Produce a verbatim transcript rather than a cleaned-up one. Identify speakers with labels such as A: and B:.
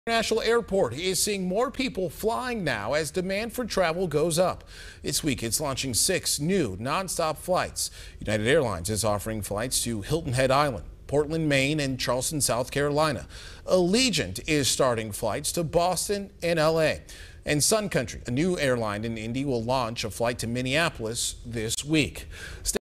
A: International Airport is seeing more people flying now as demand for travel goes up. This week it's launching six new nonstop flights. United Airlines is offering flights to Hilton Head Island, Portland, Maine, and Charleston, South Carolina. Allegiant is starting flights to Boston and L A. And Sun Country, a new airline in Indy, will launch a flight to Minneapolis this week.